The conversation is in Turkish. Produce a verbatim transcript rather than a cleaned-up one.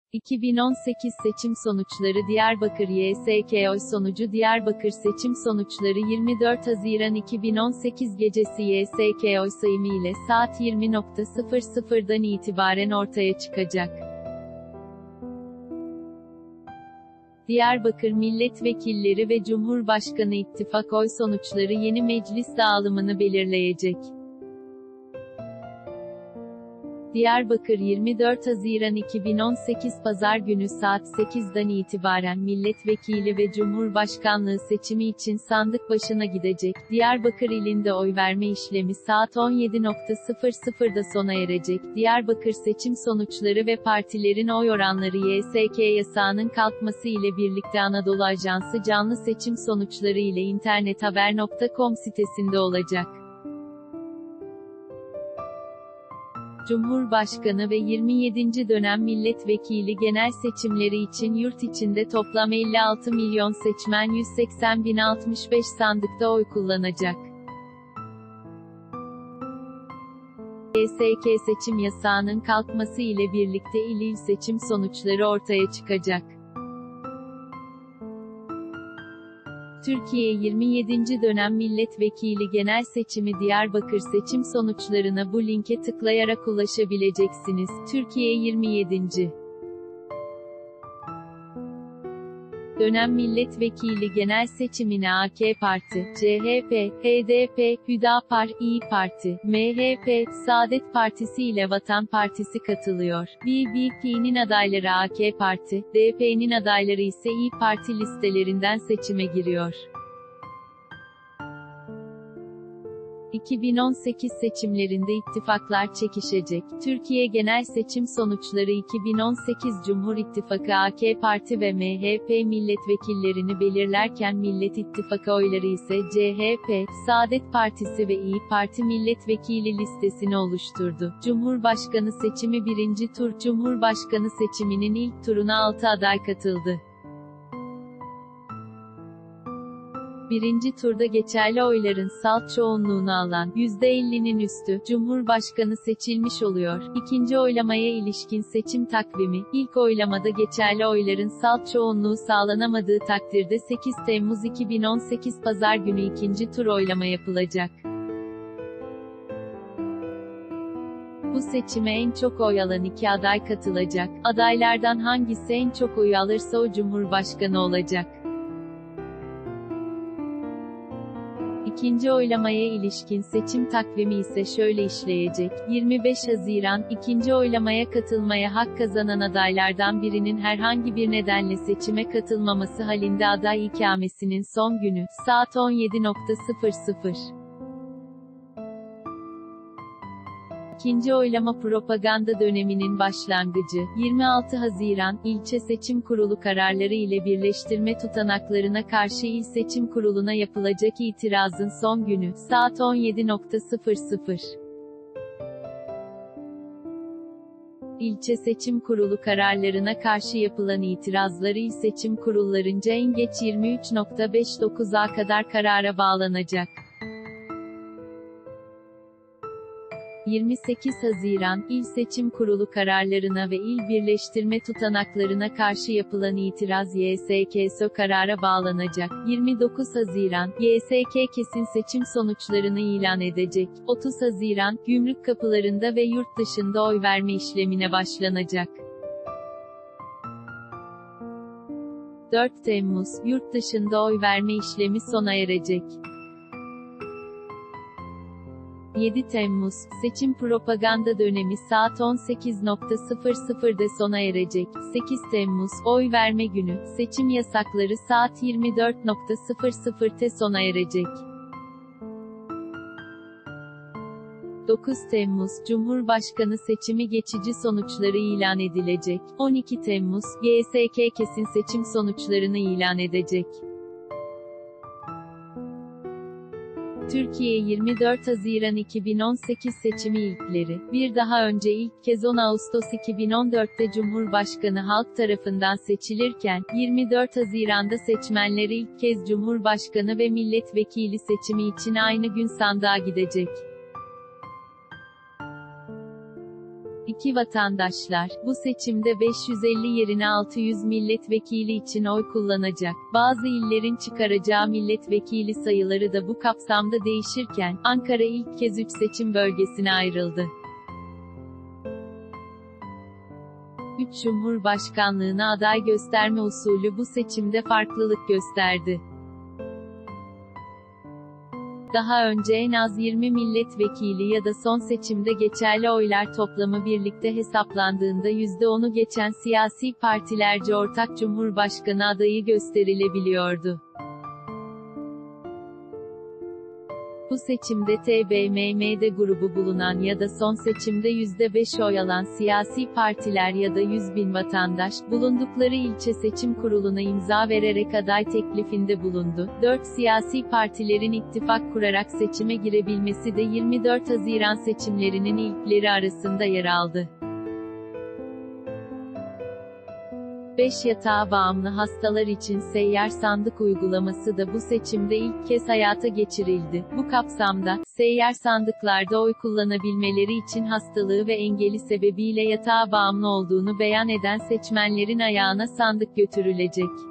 iki bin on sekiz seçim sonuçları Diyarbakır Y S K oy sonucu Diyarbakır seçim sonuçları yirmi dört Haziran iki bin on sekiz gecesi Y S K oy sayımı ile saat yirmi sıfır sıfırdan itibaren ortaya çıkacak. Diyarbakır Milletvekilleri ve Cumhurbaşkanı İttifak oy sonuçları yeni meclis dağılımını belirleyecek. Diyarbakır yirmi dört Haziran iki bin on sekiz Pazar günü saat sekizden itibaren milletvekili ve cumhurbaşkanlığı seçimi için sandık başına gidecek. Diyarbakır ilinde oy verme işlemi saat on yedi sıfır sıfırda sona erecek. Diyarbakır seçim sonuçları ve partilerin oy oranları Y S K yasağının kalkması ile birlikte Anadolu Ajansı canlı seçim sonuçları ile internethaber nokta com sitesinde olacak. Cumhurbaşkanı ve yirmi yedinci dönem milletvekili genel seçimleri için yurt içinde toplam elli altı milyon seçmen yüz seksen bin altmış beş sandıkta oy kullanacak. Y S K seçim yasağının kalkması ile birlikte il il seçim sonuçları ortaya çıkacak. Türkiye yirmi yedinci dönem milletvekili genel seçimi Diyarbakır seçim sonuçlarına bu linke tıklayarak ulaşabileceksiniz. Türkiye yirmi yedinci dönem milletvekili genel seçimine A K Parti, C H P, H D P, Hüdapar, İYİ Parti, M H P, Saadet Partisi ile Vatan Partisi katılıyor. B B P'nin adayları A K Parti, D P'nin adayları ise İYİ Parti listelerinden seçime giriyor. iki bin on sekiz seçimlerinde ittifaklar çekişecek. Türkiye genel seçim sonuçları iki bin on sekiz Cumhur İttifakı A K Parti ve M H P milletvekillerini belirlerken Millet İttifakı oyları ise C H P, Saadet Partisi ve İYİ Parti milletvekili listesini oluşturdu. Cumhurbaşkanı seçimi birinci tur Cumhurbaşkanı seçiminin ilk turuna altı aday katıldı. Birinci turda geçerli oyların salt çoğunluğunu alan, yüzde ellinin üstü, Cumhurbaşkanı seçilmiş oluyor. İkinci oylamaya ilişkin seçim takvimi, ilk oylamada geçerli oyların salt çoğunluğu sağlanamadığı takdirde sekiz Temmuz iki bin on sekiz Pazar günü ikinci tur oylama yapılacak. Bu seçime en çok oy alan iki aday katılacak. Adaylardan hangisi en çok oy alırsa o Cumhurbaşkanı olacak. İkinci oylamaya ilişkin seçim takvimi ise şöyle işleyecek. yirmi beş Haziran, ikinci oylamaya katılmaya hak kazanan adaylardan birinin herhangi bir nedenle seçime katılmaması halinde aday ikamesinin son günü, saat on yedi sıfır sıfır. İkinci oylama propaganda döneminin başlangıcı, yirmi altı Haziran, İlçe Seçim Kurulu kararları ile birleştirme tutanaklarına karşı İl Seçim Kurulu'na yapılacak itirazın son günü, saat on yedi sıfır sıfır. İlçe Seçim Kurulu kararlarına karşı yapılan itirazları İl Seçim Kurullarınca en geç yirmi üç beş dokuza kadar karara bağlanacak. yirmi sekiz Haziran, İl Seçim Kurulu kararlarına ve il birleştirme tutanaklarına karşı yapılan itiraz Y S K S O karara bağlanacak. yirmi dokuz Haziran, Y S K kesin seçim sonuçlarını ilan edecek. otuz Haziran, gümrük kapılarında ve yurt dışında oy verme işlemine başlanacak. dört Temmuz, yurt dışında oy verme işlemi sona erecek. yedi Temmuz, seçim propaganda dönemi saat on sekiz sıfır sıfırda sona erecek. sekiz Temmuz, oy verme günü, seçim yasakları saat yirmi dört sıfır sıfırda sona erecek. dokuz Temmuz, Cumhurbaşkanı seçimi geçici sonuçları ilan edilecek. on iki Temmuz, Y S K kesin seçim sonuçlarını ilan edecek. Türkiye yirmi dört Haziran iki bin on sekiz seçimi ilkleri, bir daha önce ilk kez on Ağustos iki bin on dörtte Cumhurbaşkanı halk tarafından seçilirken, yirmi dört Haziran'da seçmenleri ilk kez Cumhurbaşkanı ve milletvekili seçimi için aynı gün sandığa gidecek. iki Vatandaşlar, bu seçimde beş yüz elli yerine altı yüz milletvekili için oy kullanacak. Bazı illerin çıkaracağı milletvekili sayıları da bu kapsamda değişirken, Ankara ilk kez üç seçim bölgesine ayrıldı. üç Cumhurbaşkanlığına aday gösterme usulü bu seçimde farklılık gösterdi. Daha önce en az yirmi milletvekili ya da son seçimde geçerli oylar toplamı birlikte hesaplandığında yüzde onu geçen siyasi partilerce ortak cumhurbaşkanı adayı gösterilebiliyordu. Bu seçimde T B M M'de grubu bulunan ya da son seçimde yüzde beş oy alan siyasi partiler ya da yüz bin vatandaş, bulundukları ilçe seçim kuruluna imza vererek aday teklifinde bulundu. dört Siyasi partilerin ittifak kurarak seçime girebilmesi de yirmi dört Haziran seçimlerinin ilkleri arasında yer aldı. beş Yatağa bağımlı hastalar için seyyar sandık uygulaması da bu seçimde ilk kez hayata geçirildi. Bu kapsamda, seyyar sandıklarda oy kullanabilmeleri için hastalığı ve engeli sebebiyle yatağa bağımlı olduğunu beyan eden seçmenlerin ayağına sandık götürülecek.